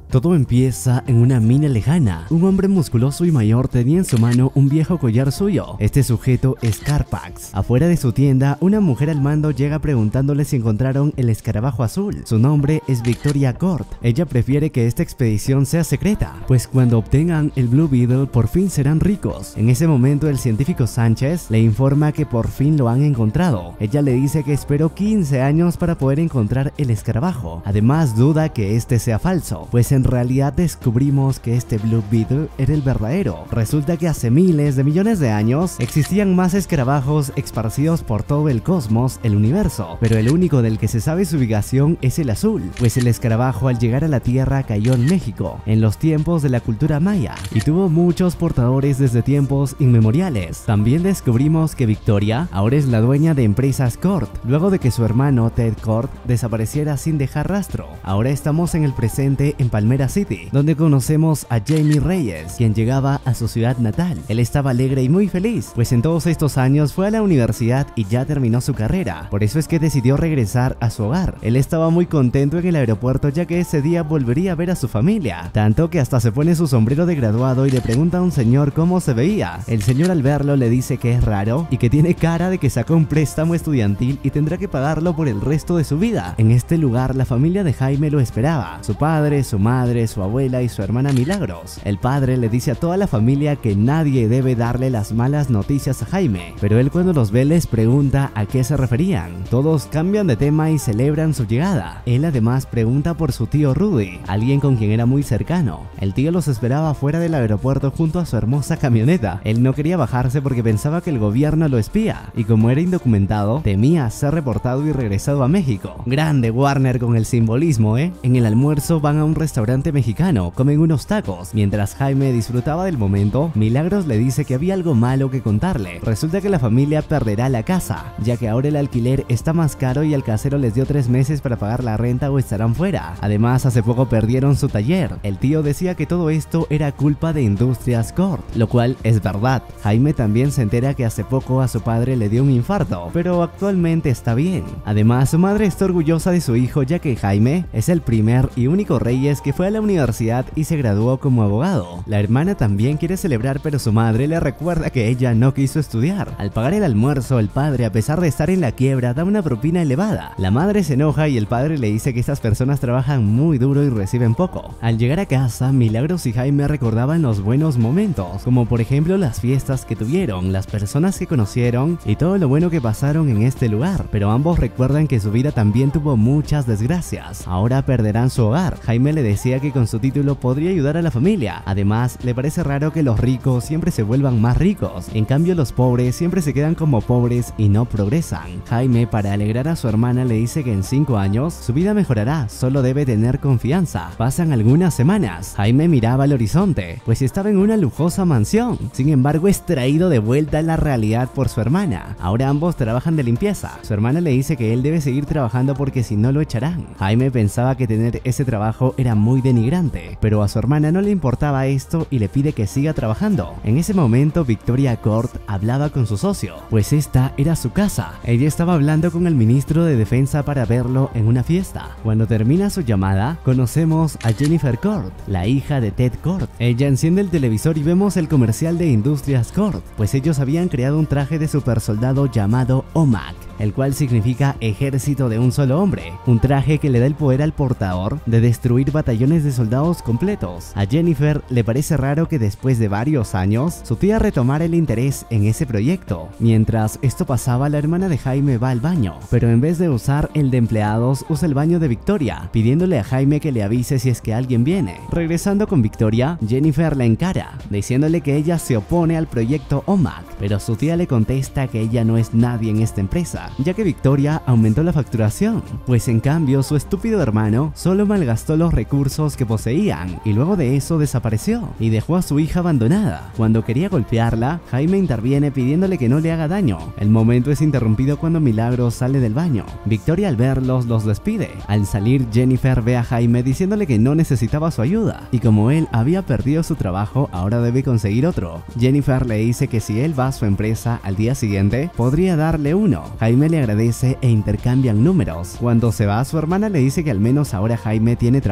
Todo empieza en una mina lejana. Un hombre musculoso y mayor tenía en su mano un viejo collar suyo. Este sujeto es Carpax. Afuera de su tienda, una mujer al mando llega preguntándole si encontraron el escarabajo azul. Su nombre es Victoria Kort. Ella prefiere que esta expedición sea secreta, pues cuando obtengan el Blue Beetle por fin serán ricos. En ese momento el científico Sánchez le informa que por fin lo han encontrado. Ella le dice que esperó 15 años para poder encontrar el escarabajo. Además duda que este sea falso, pues en realidad descubrimos que este Blue Beetle era el verdadero. Resulta que hace miles de millones de años existían más escarabajos esparcidos por todo el cosmos, el universo, pero el único del que se sabe su ubicación es el azul, pues el escarabajo al llegar a la Tierra cayó en México, en los tiempos de la cultura maya, y tuvo muchos portadores desde tiempos inmemoriales. También descubrimos que Victoria ahora es la dueña de Empresas Kort, luego de que su hermano Ted Kort desapareciera sin dejar rastro. Ahora estamos en el presente en Palmera City, donde conocemos a Jamie Reyes, quien llegaba a su ciudad natal. Él estaba alegre y muy feliz, pues en todos estos años fue a la universidad y ya terminó su carrera. Por eso es que decidió regresar a su hogar. Él estaba muy contento en el aeropuerto, ya que ese día volvería a ver a su familia, tanto que hasta se pone su sombrero de graduado y le pregunta a un señor cómo se veía. El señor al verlo le dice que es raro y que tiene cara de que sacó un préstamo estudiantil y tendrá que pagarlo por el resto de su vida. En este lugar la familia de Jaime lo esperaba: su padre, su madre, su abuela y su hermana Milagros. El padre le dice a toda la familia que nadie debe darle las malas noticias a Jaime, pero él cuando los ve les pregunta a qué se referían. Todos cambian de tema y celebran su llegada. Él además pregunta por su tío Rudy, alguien con quien era muy cercano. El tío los esperaba fuera del aeropuerto junto a su hermosa camioneta. Él no quería bajarse porque pensaba que el gobierno lo espía, y como era indocumentado, temía ser reportado y regresado a México. Grande Warner con el simbolismo, ¿eh? En el almuerzo van a un restaurante mexicano, comen unos tacos. Mientras Jaime disfrutaba del momento, Milagros le dice que había algo malo que contarle. Resulta que la familia perderá la casa, ya que ahora el alquiler está más caro y el casero les dio 3 meses para pagar la renta o estarán fuera. Además, hace poco perdieron su taller. El tío decía que todo esto era culpa de Industrias Kort, lo cual es verdad. Jaime también se entera que hace poco a su padre le dio un infarto, pero actualmente está bien. Además, su madre está orgullosa de su hijo, ya que Jaime es el primer y único Reyes que fue a la universidad y se graduó como abogado. La hermana también quiere celebrar, pero su madre le recuerda que ella no quiso estudiar. Al pagar el almuerzo, el padre, a pesar de estar en la quiebra, da una propina elevada. La madre se enoja y el padre le dice que estas personas trabajan muy duro y reciben poco. Al llegar a casa, Milagros y Jaime recordaban los buenos momentos, como por ejemplo las fiestas que tuvieron, las personas que conocieron y todo lo bueno que pasaron en este lugar, pero ambos recuerdan que su vida también tuvo muchas desgracias. Ahora perderán su hogar. Jaime le decía que con su título podría ayudar a la familia. Además, le parece raro que los ricos siempre se vuelvan más ricos, en cambio los pobres siempre se quedan como pobres y no progresan. Jaime, para alegrar a su hermana, le dice que en 5 años su vida mejorará, solo debe tener confianza. Pasan algunas semanas. Jaime miraba al horizonte, pues estaba en una lujosa mansión. Sin embargo, es traído de vuelta a la realidad por su hermana. Ahora ambos trabajan de limpieza. Su hermana le dice que él debe seguir trabajando porque si no lo echarán. Jaime pensaba que tener ese trabajo era muy denigrante, pero a su hermana no le importaba esto y le pide que siga trabajando. En ese momento, Victoria Kort hablaba con su socio, pues esta era su casa. Ella estaba hablando con el ministro de Defensa para verlo en una fiesta. Cuando termina su llamada, conocemos a Jennifer Kort, la hija de Ted Kort. Ella enciende el televisor y vemos el comercial de Industrias Kort, pues ellos habían creado un traje de supersoldado llamado OMAC, el cual significa ejército de un solo hombre, un traje que le da el poder al portador de destruir batallones de soldados completos. A Jennifer le parece raro que después de varios años su tía retomara el interés en ese proyecto. Mientras esto pasaba, la hermana de Jaime va al baño, pero en vez de usar el de empleados, usa el baño de Victoria, pidiéndole a Jaime que le avise si es que alguien viene. Regresando con Victoria, Jennifer la encara, diciéndole que ella se opone al proyecto OMAC, pero su tía le contesta que ella no es nadie en esta empresa, ya que Victoria aumentó la facturación, pues en cambio su estúpido hermano solo malgastó los recursos que poseían y luego de eso desapareció y dejó a su hija abandonada. Cuando quería golpearla, Jaime interviene pidiéndole que no le haga daño. El momento es interrumpido cuando Milagros sale del baño. Victoria al verlos los despide. Al salir, Jennifer ve a Jaime diciéndole que no necesitaba su ayuda y como él había perdido su trabajo, ahora debe conseguir otro. Jennifer le dice que si él va a su empresa al día siguiente, podría darle uno. Jaime le agradece e intercambian números. Cuando se va, su hermana le dice que al menos ahora Jaime tiene trabajo.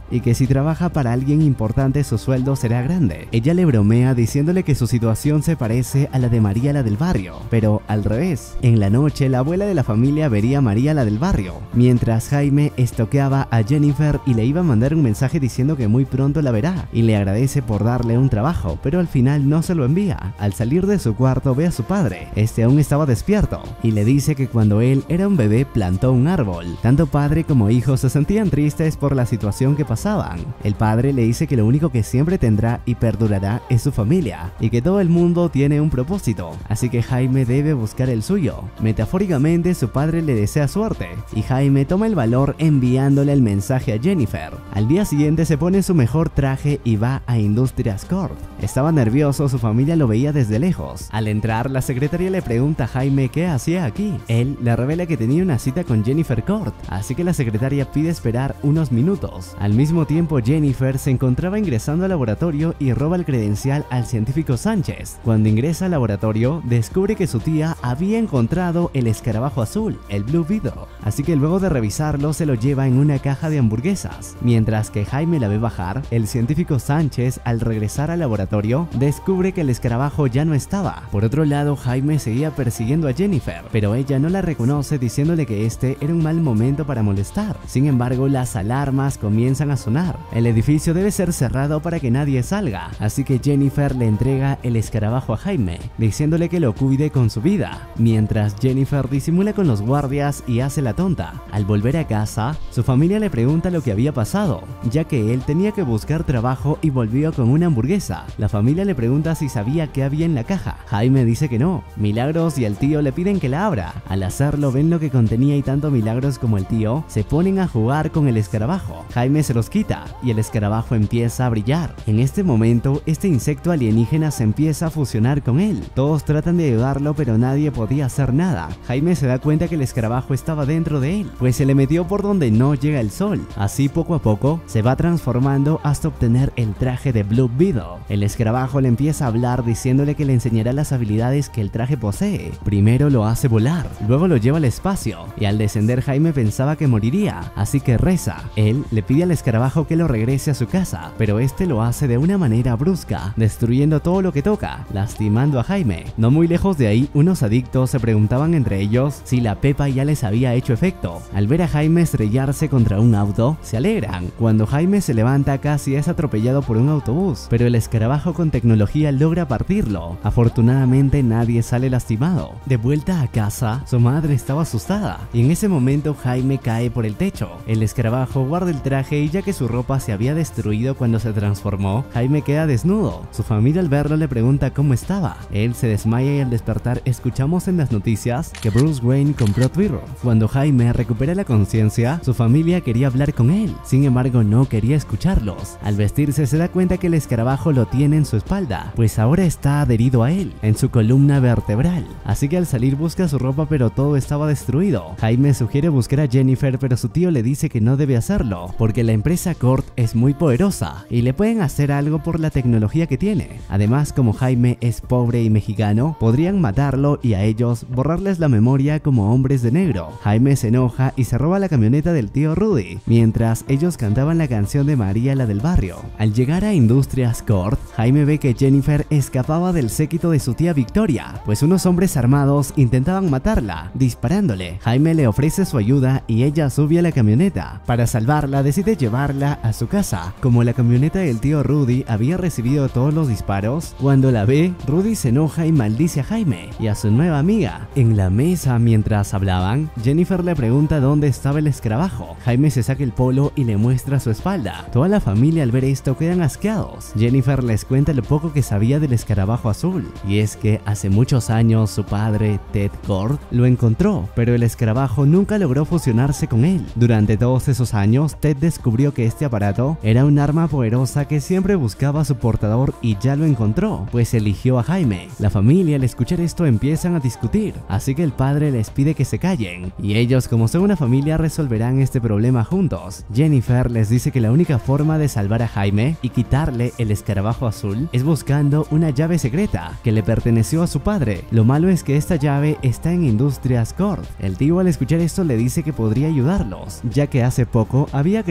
y que si trabaja para alguien importante su sueldo será grande. Ella le bromea diciéndole que su situación se parece a la de María la del barrio, pero al revés. En la noche la abuela de la familia vería a María la del barrio, mientras Jaime estoqueaba a Jennifer y le iba a mandar un mensaje diciendo que muy pronto la verá y le agradece por darle un trabajo, pero al final no se lo envía. Al salir de su cuarto ve a su padre, este aún estaba despierto y le dice que cuando él era un bebé plantó un árbol. Tanto padre como hijo se sentían tristes por la situación que pasaban. El padre le dice que lo único que siempre tendrá y perdurará es su familia y que todo el mundo tiene un propósito, así que Jaime debe buscar el suyo. Metafóricamente su padre le desea suerte y Jaime toma el valor enviándole el mensaje a Jennifer. Al día siguiente se pone su mejor traje y va a Industrias Corp. Estaba nervioso, su familia lo veía desde lejos. Al entrar, la secretaria le pregunta a Jaime qué hacía aquí. Él le revela que tenía una cita con Jennifer Court, así que la secretaria pide esperar unos minutos. Al mismo tiempo, Jennifer se encontraba ingresando al laboratorio y roba el credencial al científico Sánchez. Cuando ingresa al laboratorio, descubre que su tía había encontrado el escarabajo azul, el Blue Beetle, así que luego de revisarlo se lo lleva en una caja de hamburguesas. Mientras que Jaime la ve bajar, el científico Sánchez, al regresar al laboratorio, descubre que el escarabajo ya no estaba. Por otro lado, Jaime seguía persiguiendo a Jennifer, pero ella no la reconoce diciéndole que este era un mal momento para molestar. Sin embargo, las alarmas comienzan a sonar. El edificio debe ser cerrado para que nadie salga, así que Jennifer le entrega el escarabajo a Jaime, diciéndole que lo cuide con su vida, mientras Jennifer disimula con los guardias y hace la tonta. Al volver a casa, su familia le pregunta lo que había pasado, ya que él tenía que buscar trabajo y volvió con una hamburguesa. La familia le pregunta si sabía qué había en la caja. Jaime dice que no. Milagros y el tío le piden que la abra. Al hacerlo ven lo que contenía y tanto Milagros como el tío se ponen a jugar con el escarabajo. Jaime se los quita y el escarabajo empieza a brillar. En este momento, este insecto alienígena se empieza a fusionar con él. Todos tratan de ayudarlo, pero nadie podía hacer nada. Jaime se da cuenta que el escarabajo estaba dentro de él, pues se le metió por donde no llega el sol. Así poco a poco se va transformando hasta obtener el traje de Blue Beetle. El escarabajo le empieza a hablar diciéndole que le enseñará las habilidades que el traje posee. Primero lo hace volar, luego lo lleva al espacio y al descender Jaime pensaba que moriría, así que reza. Él le pide al escarabajo que lo regrese a su casa, pero este lo hace de una manera brusca, destruyendo todo lo que toca, lastimando a Jaime. No muy lejos de ahí, unos adictos se preguntaban entre ellos si la pepa ya les había hecho efecto. Al ver a Jaime estrellarse contra un auto, se alegran. Cuando Jaime se levanta, casi es atropellado por un autobús, pero el escarabajo con tecnología logra partirlo. Afortunadamente nadie sale lastimado. De vuelta a casa, su madre estaba asustada y en ese momento Jaime cae por el techo. El escarabajo guarda el traje y ya que su ropa se había destruido cuando se transformó, Jaime queda desnudo. Su familia al verlo le pregunta cómo estaba. Él se desmaya y al despertar escuchamos en las noticias que Bruce Wayne compró Twitter. Cuando Jaime recupera la conciencia, su familia quería hablar con él, sin embargo no quería escucharlos. Al vestirse se da cuenta que el escarabajo lo tiene en su espalda, pues ahora está adherido a él, en su columna vertebral. Así que al salir busca su ropa pero todo estaba destruido. Jaime sugiere buscar a Jennifer pero su tío le dice que no debe hacerlo, porque la empresa Court es muy poderosa y le pueden hacer algo por la tecnología que tiene. Además, como Jaime es pobre y mexicano, podrían matarlo y a ellos borrarles la memoria como hombres de negro. Jaime se enoja y se roba la camioneta del tío Rudy, mientras ellos cantaban la canción de María la del barrio. Al llegar a Industrias Court, Jaime ve que Jennifer escapaba del séquito de su tía Victoria, pues unos hombres armados intentaban matarla, disparándole. Jaime le ofrece su ayuda y ella sube a la camioneta. Para salvarla, decide llevarla a su casa. Como la camioneta del tío Rudy había recibido todos los disparos, cuando la ve, Rudy se enoja y maldice a Jaime y a su nueva amiga. En la mesa, mientras hablaban, Jennifer le pregunta dónde estaba el escarabajo. Jaime se saca el polo y le muestra su espalda. Toda la familia al ver esto quedan asqueados. Jennifer les cuenta lo poco que sabía del escarabajo azul, y es que hace muchos años su padre, Ted Kord, lo encontró, pero el escarabajo nunca logró fusionarse con él. Durante todos esos años, Ted descubrió que este aparato era un arma poderosa que siempre buscaba a su portador y ya lo encontró, pues eligió a Jaime. La familia al escuchar esto empiezan a discutir, así que el padre les pide que se callen, y ellos como son una familia resolverán este problema juntos. Jennifer les dice que la única forma de salvar a Jaime y quitarle el escarabajo azul es buscando una llave secreta que le perteneció a su padre. Lo malo es que esta llave está en Industrias Corp. El tío al escuchar esto le dice que podría ayudarlos, ya que hace poco había creado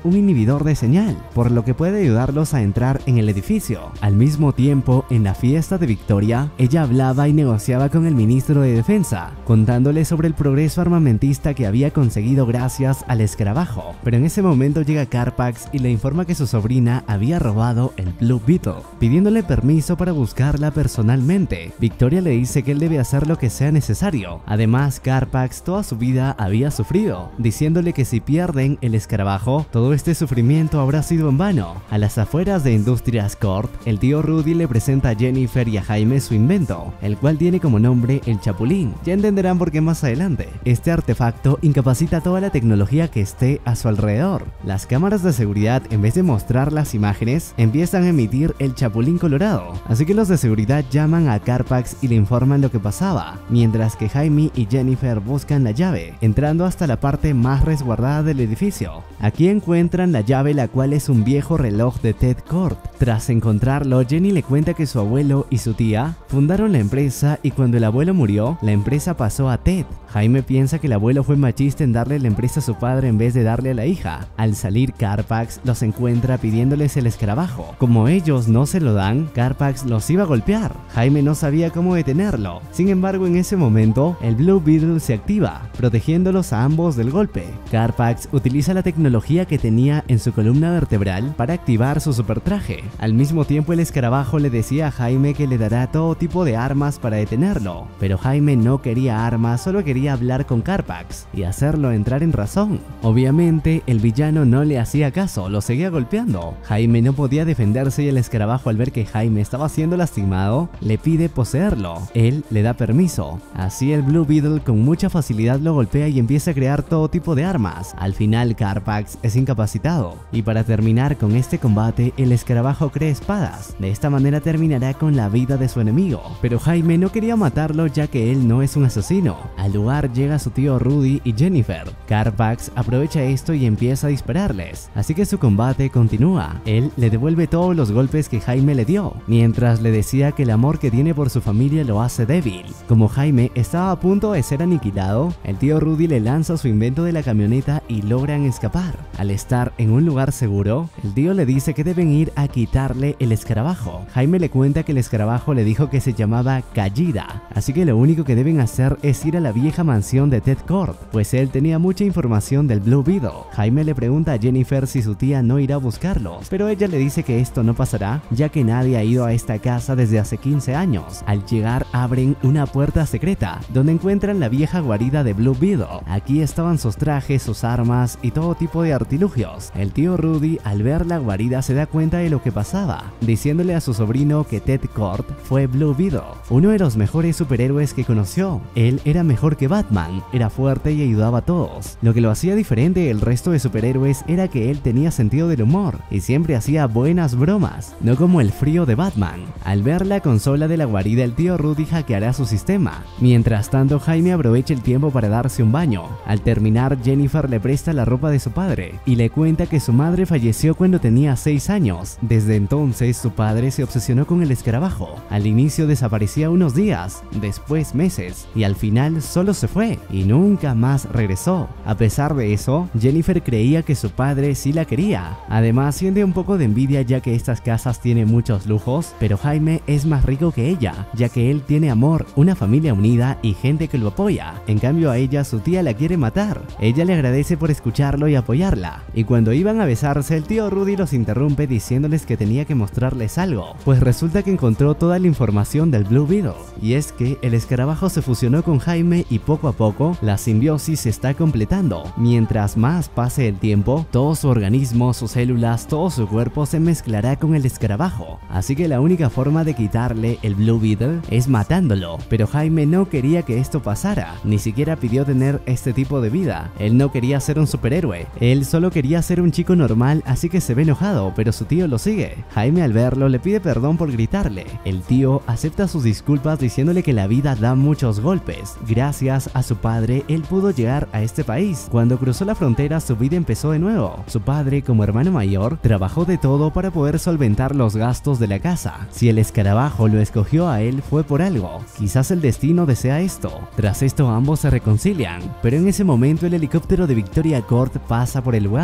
un inhibidor de señal, por lo que puede ayudarlos a entrar en el edificio. Al mismo tiempo, en la fiesta de Victoria, ella hablaba y negociaba con el ministro de Defensa, contándole sobre el progreso armamentista que había conseguido gracias al escarabajo. Pero en ese momento llega Carfax y le informa que su sobrina había robado el Blue Beetle, pidiéndole permiso para buscarla personalmente. Victoria le dice que él debe hacer lo que sea necesario. Además, Carfax toda su vida había sufrido, diciéndole que si pierden el escarabajo, todo este sufrimiento habrá sido en vano. A las afueras de Industrias Corp, el tío Rudy le presenta a Jennifer y a Jaime su invento, el cual tiene como nombre el Chapulín. Ya entenderán por qué más adelante. Este artefacto incapacita toda la tecnología que esté a su alrededor. Las cámaras de seguridad, en vez de mostrar las imágenes, empiezan a emitir el Chapulín colorado. Así que los de seguridad llaman a Carfax y le informan lo que pasaba, mientras que Jaime y Jennifer buscan la llave, entrando hasta la parte más resguardada del edificio. Aquí encuentran la llave, la cual es un viejo reloj de Ted Corp. Tras encontrarlo, Jenny le cuenta que su abuelo y su tía fundaron la empresa y cuando el abuelo murió, la empresa pasó a Ted. Jaime piensa que el abuelo fue machista en darle la empresa a su padre en vez de darle a la hija. Al salir, Carfax los encuentra pidiéndoles el escarabajo. Como ellos no se lo dan, Carfax los iba a golpear. Jaime no sabía cómo detenerlo. Sin embargo, en ese momento, el Blue Beetle se activa, protegiéndolos a ambos del golpe. Carfax utiliza la tecnología que tenía en su columna vertebral para activar su supertraje. Al mismo tiempo, el escarabajo le decía a Jaime que le dará todo tipo de armas para detenerlo. Pero Jaime no quería armas, solo quería hablar con Carfax y hacerlo entrar en razón. Obviamente, el villano no le hacía caso, lo seguía golpeando. Jaime no podía defenderse y el escarabajo, al ver que Jaime estaba siendo lastimado, le pide poseerlo. Él le da permiso. Así el Blue Beetle con mucha facilidad lo golpea y empieza a crear todo tipo de armas. Al final, Carfax es incapacitado. Y para terminar con este combate, el escarabajo crea espadas. De esta manera terminará con la vida de su enemigo. Pero Jaime no quería matarlo, ya que él no es un asesino. Al lugar llega su tío Rudy y Jennifer. Carfax aprovecha esto y empieza a dispararles, así que su combate continúa. Él le devuelve todos los golpes que Jaime le dio, mientras le decía que el amor que tiene por su familia lo hace débil. Como Jaime estaba a punto de ser aniquilado, el tío Rudy le lanza su invento de la camioneta y logran escapar. Al estar en un lugar seguro, el tío le dice que deben ir a quitarle el escarabajo. Jaime le cuenta que el escarabajo le dijo que se llamaba Callida, así que lo único que deben hacer es ir a la vieja mansión de Ted Corp, pues él tenía mucha información del Blue Beetle. Jaime le pregunta a Jennifer si su tía no irá a buscarlos, pero ella le dice que esto no pasará, ya que nadie ha ido a esta casa desde hace 15 años. Al llegar, abren una puerta secreta, donde encuentran la vieja guarida de Blue Beetle. Aquí estaban sus trajes, sus armas y todo tipo de artilugios. El tío Rudy, al ver la guarida, se da cuenta de lo que pasaba, diciéndole a su sobrino que Ted Corp fue Blue Beetle, uno de los mejores superhéroes que conoció. Él era mejor que Batman, era fuerte y ayudaba a todos. Lo que lo hacía diferente del resto de superhéroes era que él tenía sentido del humor y siempre hacía buenas bromas, no como el frío de Batman. Al ver la consola de la guarida, el tío Rudy hackeará su sistema. Mientras tanto, Jaime aprovecha el tiempo para darse un baño. Al terminar, Jennifer le presta la ropa de su padre y le cuenta que su madre falleció cuando tenía 6 años. Desde entonces, su padre se obsesionó con el escarabajo. Al inicio desaparecía unos días, después meses, y al final solo se fue y nunca más regresó. A pesar de eso, Jennifer creía que su padre sí la quería. Además, siente un poco de envidia, ya que estas casas tienen muchos lujos, pero Jaime es más rico que ella, ya que él tiene amor, una familia unida y gente que lo apoya. En cambio, a ella su tía la quiere matar. Ella le agradece por escucharlo y apoyarla. Y cuando iban a besarse, el tío Rudy los interrumpe diciéndoles que tenía que mostrarles algo, pues resulta que encontró toda la información del Blue Beetle. Y es que el escarabajo se fusionó con Jaime y poco a poco la simbiosis se está completando. Mientras más pase el tiempo, todo su organismo, sus células, todo su cuerpo se mezclará con el escarabajo. Así que la única forma de quitarle el Blue Beetle es matándolo. Pero Jaime no quería que esto pasara, ni siquiera pidió tener este tipo de vida. Él no quería ser un superhéroe, él solo quería ser un chico normal, así que se ve enojado, pero su tío lo sigue. Jaime, al verlo, le pide perdón por gritarle. El tío acepta sus disculpas diciéndole que la vida da muchos golpes. Gracias a su padre, él pudo llegar a este país. Cuando cruzó la frontera, su vida empezó de nuevo. Su padre, como hermano mayor, trabajó de todo para poder solventar los gastos de la casa. Si el escarabajo lo escogió a él, fue por algo. Quizás el destino desea esto. Tras esto, ambos se reconcilian, pero en ese momento el helicóptero de Victoria Corp pasa por el lugar.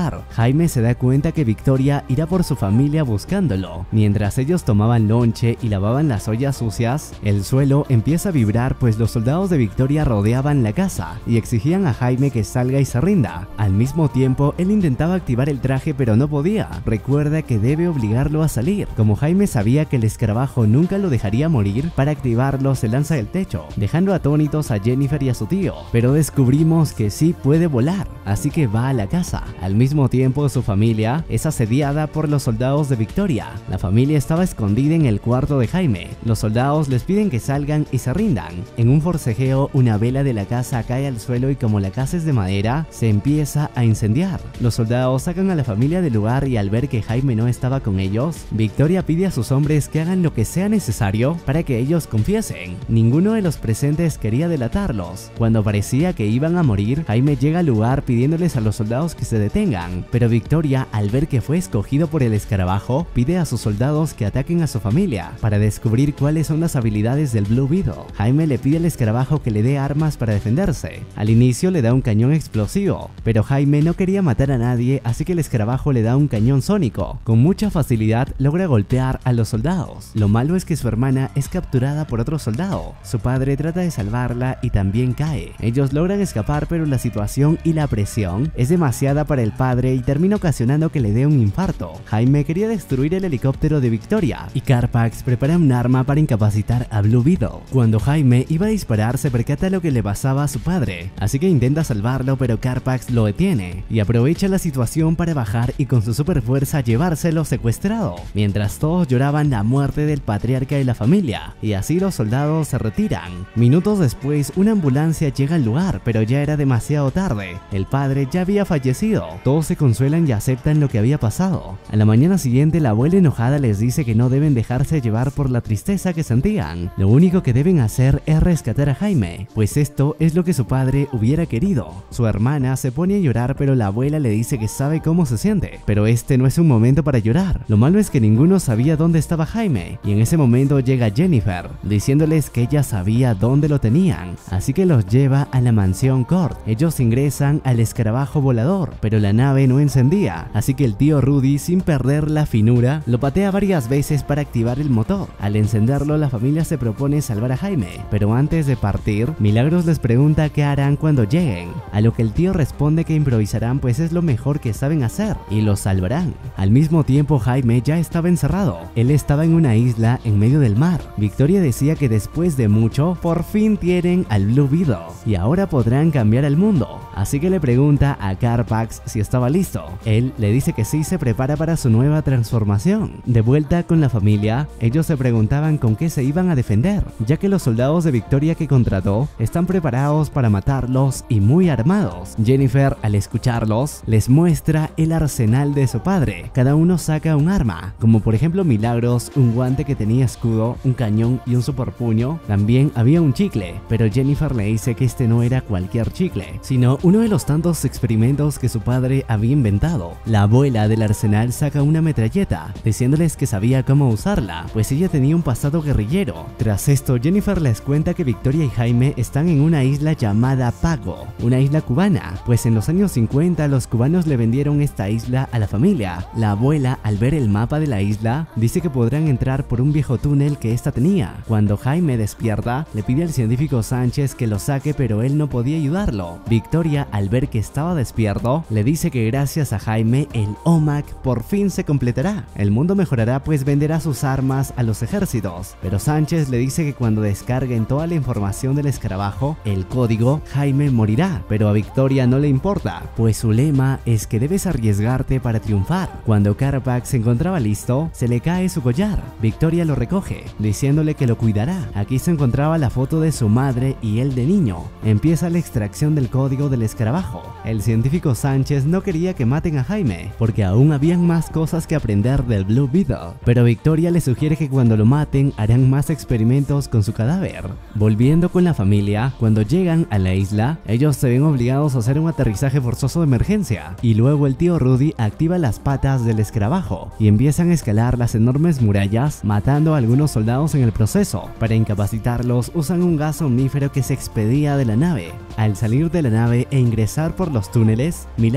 lugar. Jaime se da cuenta que Victoria irá por su familia buscándolo. Mientras ellos tomaban lonche y lavaban las ollas sucias, el suelo empieza a vibrar pues los soldados de Victoria rodeaban la casa y exigían a Jaime que salga y se rinda. Al mismo tiempo, él intentaba activar el traje pero no podía. Recuerda que debe obligarlo a salir. Como Jaime sabía que el escarabajo nunca lo dejaría morir, para activarlo se lanza del techo, dejando atónitos a Jennifer y a su tío. Pero descubrimos que sí puede volar, así que va a la casa. Al mismo tiempo, su familia es asediada por los soldados de Victoria. La familia estaba escondida en el cuarto de Jaime. Los soldados les piden que salgan y se rindan. En un forcejeo, una vela de la casa cae al suelo y como la casa es de madera, se empieza a incendiar. Los soldados sacan a la familia del lugar y al ver que Jaime no estaba con ellos, Victoria pide a sus hombres que hagan lo que sea necesario para que ellos confiesen. Ninguno de los presentes quería delatarlos. Cuando parecía que iban a morir, Jaime llega al lugar pidiéndoles a los soldados que se detengan, pero Victoria, al ver que fue escogido por el escarabajo, pide a sus soldados que ataquen a su familia para descubrir cuáles son las habilidades del Blue Beetle. Jaime le pide al escarabajo que le dé armas para defenderse. Al inicio le da un cañón explosivo, pero Jaime no quería matar a nadie, así que el escarabajo le da un cañón sónico. Con mucha facilidad logra golpear a los soldados. Lo malo es que su hermana es capturada por otro soldado. Su padre trata de salvarla y también cae. Ellos logran escapar, pero la situación y la presión es demasiada para el padre y termina ocasionando que le dé un infarto. Jaime quería destruir el helicóptero de Victoria y Carfax prepara un arma para incapacitar a Blue Beetle. Cuando Jaime iba a disparar, se percata lo que le pasaba a su padre, así que intenta salvarlo, pero Carfax lo detiene y aprovecha la situación para bajar y con su super fuerza llevárselo secuestrado. Mientras todos lloraban la muerte del patriarca de la familia, y así los soldados se retiran. Minutos después, una ambulancia llega al lugar, pero ya era demasiado tarde. El padre ya había fallecido. Todos se consuelan y aceptan lo que había pasado. A la mañana siguiente, la abuela enojada les dice que no deben dejarse llevar por la tristeza que sentían. Lo único que deben hacer es rescatar a Jaime, pues esto es lo que su padre hubiera querido. Su hermana se pone a llorar, pero la abuela le dice que sabe cómo se siente. Pero este no es un momento para llorar. Lo malo es que ninguno sabía dónde estaba Jaime, y en ese momento llega Jennifer, diciéndoles que ella sabía dónde lo tenían, así que los lleva a la mansión Cord. Ellos ingresan al escarabajo volador, pero la nave no encendía, así que el tío Rudy, sin perder la finura, lo patea varias veces para activar el motor. Al encenderlo, la familia se propone salvar a Jaime, pero antes de partir, Milagros les pregunta qué harán cuando lleguen, a lo que el tío responde que improvisarán, pues es lo mejor que saben hacer, y los salvarán. Al mismo tiempo, Jaime ya estaba encerrado. Él estaba en una isla en medio del mar. Victoria decía que después de mucho, por fin tienen al Blue Beetle, y ahora podrán cambiar el mundo. Así que le pregunta a Carfax si estaba listo. Él le dice que sí, se prepara para su nueva transformación. De vuelta con la familia, ellos se preguntaban con qué se iban a defender, ya que los soldados de Victoria que contrató están preparados para matarlos y muy armados. Jennifer, al escucharlos, les muestra el arsenal de su padre. Cada uno saca un arma, como por ejemplo Milagros, un guante que tenía escudo, un cañón y un superpuño. También había un chicle, pero Jennifer le dice que este no era cualquier chicle, sino uno de los tantos experimentos que su padre había inventado. La abuela del arsenal saca una metralleta, diciéndoles que sabía cómo usarla, pues ella tenía un pasado guerrillero. Tras esto, Jennifer les cuenta que Victoria y Jaime están en una isla llamada Pago, una isla cubana, pues en los años 50 los cubanos le vendieron esta isla a la familia. La abuela, al ver el mapa de la isla, dice que podrán entrar por un viejo túnel que esta tenía. Cuando Jaime despierta, le pide al científico Sánchez que lo saque, pero él no podía ayudarlo. Victoria, al ver que estaba despierto, le dice que gracias a Jaime el OMAC por fin se completará. El mundo mejorará, pues venderá sus armas a los ejércitos. Pero Sánchez le dice que cuando descarguen toda la información del escarabajo, el código, Jaime morirá. Pero a Victoria no le importa, pues su lema es que debes arriesgarte para triunfar. Cuando Carfax se encontraba listo, se le cae su collar. Victoria lo recoge, diciéndole que lo cuidará. Aquí se encontraba la foto de su madre y él de niño. Empieza la extracción del código del escarabajo. El científico Sánchez no quería que maten a Jaime, porque aún habían más cosas que aprender del Blue Beetle. Pero Victoria le sugiere que cuando lo maten harán más experimentos con su cadáver. Volviendo con la familia, cuando llegan a la isla, ellos se ven obligados a hacer un aterrizaje forzoso de emergencia, y luego el tío Rudy activa las patas del escarabajo y empiezan a escalar las enormes murallas, matando a algunos soldados en el proceso. Para incapacitarlos, usan un gas omnífero que se expedía de la nave. Al salir de la nave e ingresar por los túneles, Milagros y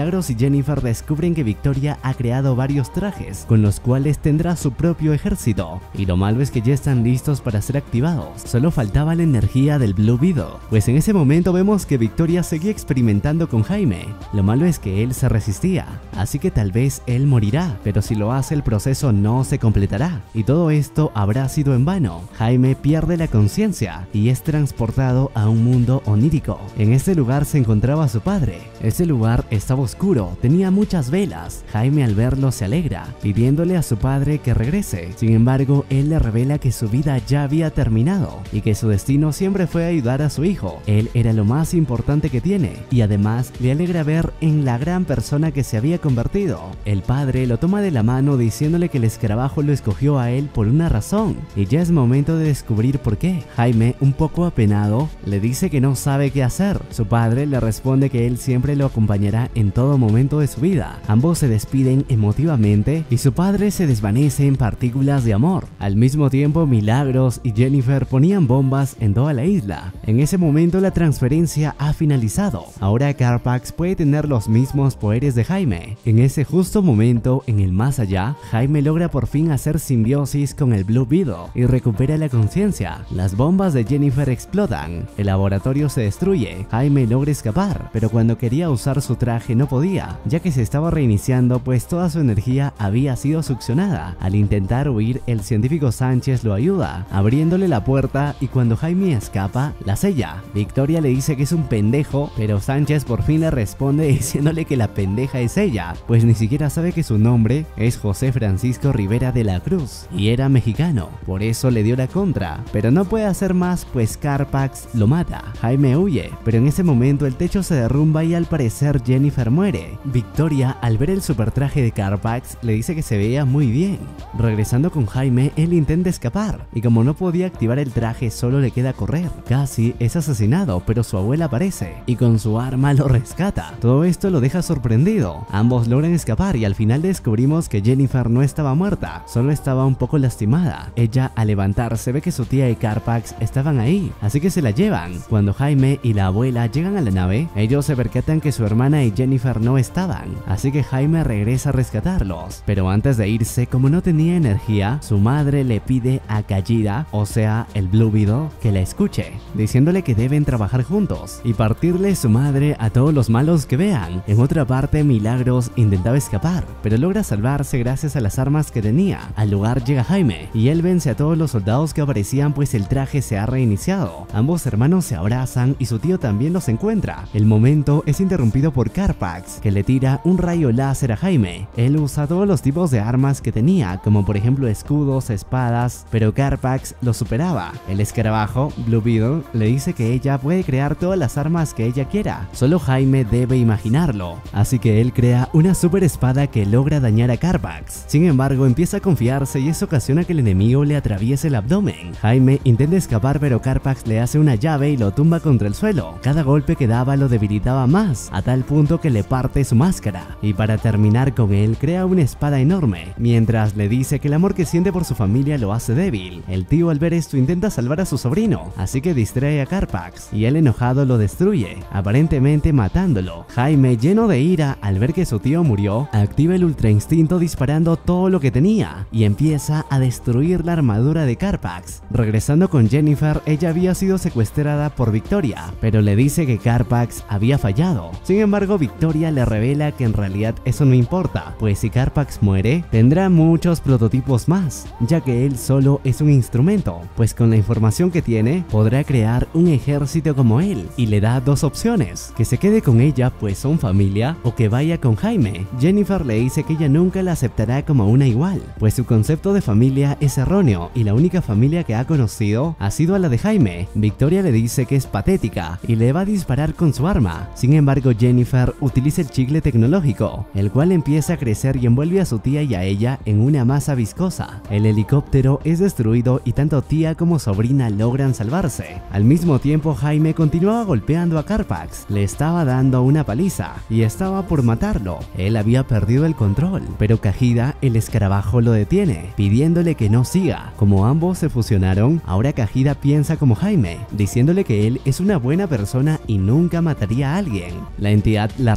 Jennifer descubren que Victoria ha creado varios trajes con los cuales tendrá su propio ejército, y lo malo es que ya están listos para ser activados. Solo faltaba la energía del Blue Beetle, pues en ese momento vemos que Victoria seguía experimentando con Jaime. Lo malo es que él se resistía, así que tal vez él morirá, pero si lo hace el proceso no se completará, y todo esto habrá sido en vano. Jaime pierde la conciencia y es transportado a un mundo onírico. En este lugar se encontraba su padre. Ese lugar estaba oscuro, tenía muchas velas. Jaime al verlo se alegra, pidiéndole a su padre que regrese. Sin embargo, él le revela que su vida ya había terminado y que su destino siempre fue ayudar a su hijo. Él era lo más importante que tiene, y además le alegra ver en la gran persona que se había convertido. El padre lo toma de la mano diciéndole que el escarabajo lo escogió a él por una razón, y ya es momento de descubrir por qué. Jaime, un poco apenado, le dice que no sabe qué hacer. Su padre le responde que él siempre lo acompañará en todo momento de su vida. Ambos se despiden emotivamente y su padre se desvanece en partículas de amor. Al mismo tiempo, Milagros y Jennifer ponían bombas en toda la isla. En ese momento la transferencia ha finalizado. Ahora Carfax puede tener los mismos poderes de Jaime. En ese justo momento, en el más allá, Jaime logra por fin hacer simbiosis con el Blue Beetle y recupera la conciencia. Las bombas de Jennifer explotan, el laboratorio se destruye, Jaime logra escapar, pero cuando quería usar su traje no podía, ya que se estaba reiniciando pues toda su energía había sido succionada. Al intentar huir, el científico Sánchez lo ayuda, abriéndole la puerta, y cuando Jaime escapa, la sella. Victoria le dice que es un pendejo, pero Sánchez por fin le responde diciéndole que la pendeja es ella, pues ni siquiera sabe que su nombre es José Francisco Rivera de la Cruz, y era mexicano, por eso le dio la contra, pero no puede hacer más pues Carfax lo mata. Jaime huye, pero en ese momento el techo se derrumba y al parecer Jennifer muere. Victoria, al ver el super traje de Carfax, le dice que se veía muy bien. Regresando con Jaime, él intenta escapar, y como no podía activar el traje solo le queda correr. Casi es asesinado, pero su abuela aparece, y con su arma lo rescata. Todo esto lo deja sorprendido. Ambos logran escapar y al final descubrimos que Jennifer no estaba muerta, solo estaba un poco lastimada. Ella al levantarse ve que su tía y Carfax estaban ahí, así que se la llevan. Cuando Jaime y la abuela llegan a la nave, ellos se percatan que su hermana y Jennifer no estaban, así que Jaime regresa a rescatarlos. Pero antes de irse, como no tenía energía, su madre le pide a Kallida, o sea, el Blue Beetle, que la escuche, diciéndole que deben trabajar juntos y partirle su madre a todos los malos que vean. En otra parte, Milagros intentaba escapar, pero logra salvarse gracias a las armas que tenía. Al lugar llega Jaime, y él vence a todos los soldados que aparecían pues el traje se ha reiniciado. Ambos hermanos se abrazan y su tío también los encuentra. El momento es interrumpido por Carfax, que le tira un rayo láser a Jaime. Él usa todos los tipos de armas que tenía, como por ejemplo escudos, espadas, pero Carfax lo superaba. El escarabajo, Blue Beetle, le dice que ella puede crear todas las armas que ella quiera, solo Jaime debe imaginarlo, así que él crea una super espada que logra dañar a Carfax. Sin embargo, empieza a confiarse y eso ocasiona que el enemigo le atraviese el abdomen. Jaime intenta escapar, pero Carfax le hace una llave y lo tumba contra el suelo. Cada golpe que daba lo debilitaba más, a tal punto que le parte su máscara, y para terminar con él crea una espada enorme, mientras le dice que el amor que siente por su familia lo hace débil. El tío al ver esto intenta salvar a su sobrino, así que distrae a Carfax, y él enojado lo destruye, aparentemente matándolo. Jaime, lleno de ira al ver que su tío murió, activa el ultra instinto disparando todo lo que tenía, y empieza a destruir la armadura de Carfax. Regresando con Jennifer, ella había sido secuestrada por Victoria, pero le dice que Carfax había fallado. Sin embargo, Victoria le revela que en realidad eso no importa, pues si Carfax muere, tendrá muchos prototipos más, ya que él solo es un instrumento, pues con la información que tiene, podrá crear un ejército como él, y le da dos opciones: que se quede con ella pues son familia, o que vaya con Jaime. Jennifer le dice que ella nunca la aceptará como una igual, pues su concepto de familia es erróneo y la única familia que ha conocido ha sido a la de Jaime. Victoria le dice que es patética y le va a disparar con su arma. Sin embargo, Jennifer utiliza el chicle tecnológico, el cual empieza a crecer y envuelve a su tía y a ella en una masa viscosa. El helicóptero es destruido y tanto tía como sobrina logran salvarse. Al mismo tiempo, Jaime continuaba golpeando a Carfax, le estaba dando una paliza y estaba por matarlo. Él había perdido el control, pero Kallida, el escarabajo, lo detiene, pidiéndole que no siga. Como ambos se fusionaron, ahora Kallida piensa como Jaime, diciéndole que él es una buena persona y nunca mataría a alguien. La entidad la revela que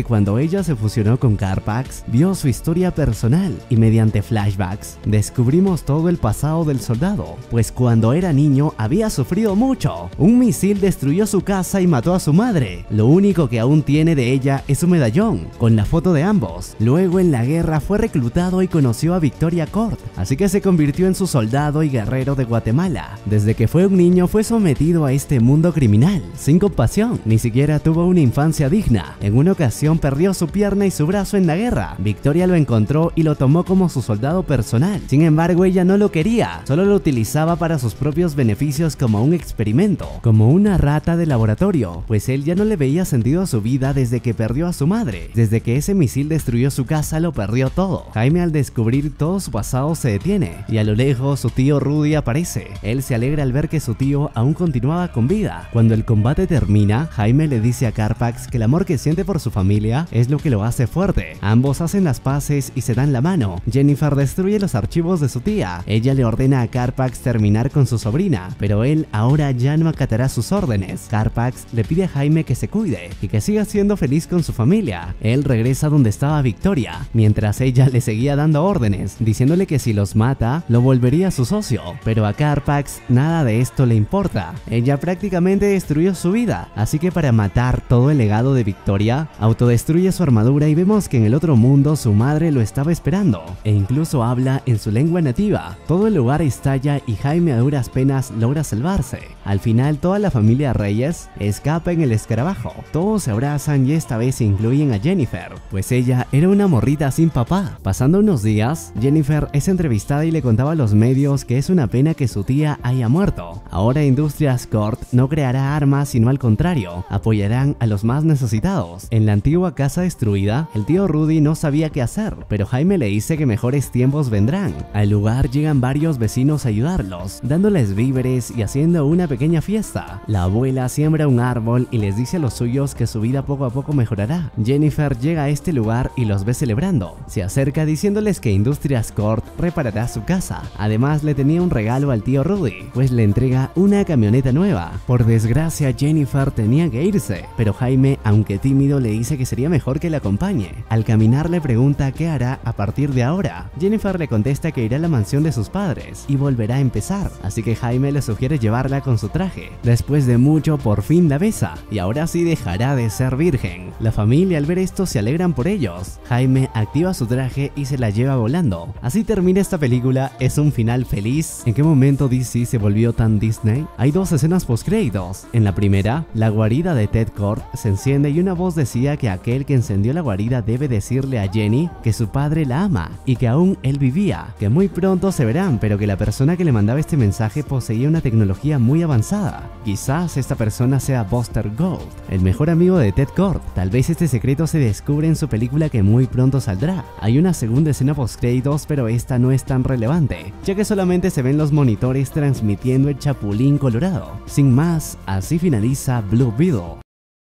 que cuando ella se fusionó con Carfax, vio su historia personal y mediante flashbacks descubrimos todo el pasado del soldado, pues cuando era niño había sufrido mucho. Un misil destruyó su casa y mató a su madre. Lo único que aún tiene de ella es su medallón, con la foto de ambos. Luego en la guerra fue reclutado y conoció a Victoria Court, así que se convirtió en su soldado y guerrero de Guatemala. Desde que fue un niño fue sometido a este mundo criminal, sin compasión, ni siquiera tuvo una infancia digna. En una ocasión perdió su pierna y su brazo en la guerra. Victoria lo encontró y lo tomó como su soldado personal. Sin embargo, ella no lo quería, solo lo utilizaba para sus propios beneficios como un experimento, como una rata de laboratorio, pues él ya no le veía sentido a su vida desde que perdió a su madre. Desde que ese misil destruyó su casa, lo perdió todo. Jaime, al descubrir todo su pasado, se detiene y a lo lejos su tío Rudy aparece. Él se alegra al ver que su tío aún continuaba con vida. Cuando el combate termina, Jaime le dice a Carfax que el amor que siente por su familia es lo que lo hace fuerte. Ambos hacen las paces y se dan la mano. Jennifer destruye los archivos de su tía. Ella le ordena a Carfax terminar con su sobrina, pero él ahora ya no acatará sus órdenes. Carfax le pide a Jaime que se cuide y que siga siendo feliz con su familia. Él regresa donde estaba Victoria, mientras ella le seguía dando órdenes, diciéndole que si los mata, lo volvería su socio. Pero a Carfax nada de esto le importa. Ella prácticamente destruyó su vida, así que para matar todo el legado de Victoria, autodestruye su armadura y vemos que en el otro mundo su madre lo estaba esperando, e incluso habla en su lengua nativa. Todo el lugar estalla y Jaime a duras penas logra salvarse. Al final toda la familia Reyes escapa en el escarabajo. Todos se abrazan y esta vez incluyen a Jennifer, pues ella era una morrita sin papá. Pasando unos días, Jennifer es entrevistada y le contaba a los medios que es una pena que su tía haya muerto. Ahora Industrias Court no creará armas, sino al contrario, apoyarán a los más necesitados. En la antigua casa destruida, el tío Rudy no sabía qué hacer, pero Jaime le dice que mejores tiempos vendrán. Al lugar llegan varios vecinos a ayudarlos, dándoles víveres y haciendo una pequeña fiesta. La abuela siembra un árbol y les dice a los suyos que su vida poco a poco mejorará. Jennifer llega a este lugar y los ve celebrando. Se acerca diciéndoles que Industrias Court reparará su casa. Además le tenía un regalo al tío Rudy, pues le entrega una camioneta nueva. Por desgracia, Jennifer tenía que irse, pero Jaime, aunque tímido, le dice que sería mejor que la acompañe. Al caminar le pregunta qué hará a partir de ahora. Jennifer le contesta que irá a la mansión de sus padres y volverá a empezar, así que Jaime le sugiere llevarla con su traje. Después de mucho, por fin la besa, y ahora sí dejará de ser virgen. La familia al ver esto se alegran por ellos. Jaime activa su traje y se la lleva volando. Así termina esta película. ¿Es un final feliz? ¿En qué momento DC se volvió tan Disney? Hay dos escenas postcréditos. En la primera, la guarida de Ted Kord se enciende y una voz decía que aquel que encendió la guarida debe decirle a Jenny que su padre la ama y que aún él vivía, que muy pronto se verán, pero que la persona que le mandaba este mensaje poseía una tecnología muy avanzada. Quizás esta persona sea Buster Gold, el mejor amigo de Ted Kord. Tal vez este secreto se descubre en su película que muy pronto saldrá. Hay una segunda escena postcréditos, pero esta no es tan relevante, ya que solamente se ven los monitores transmitiendo el Chapulín Colorado. Sin más, así finaliza Blue Beetle.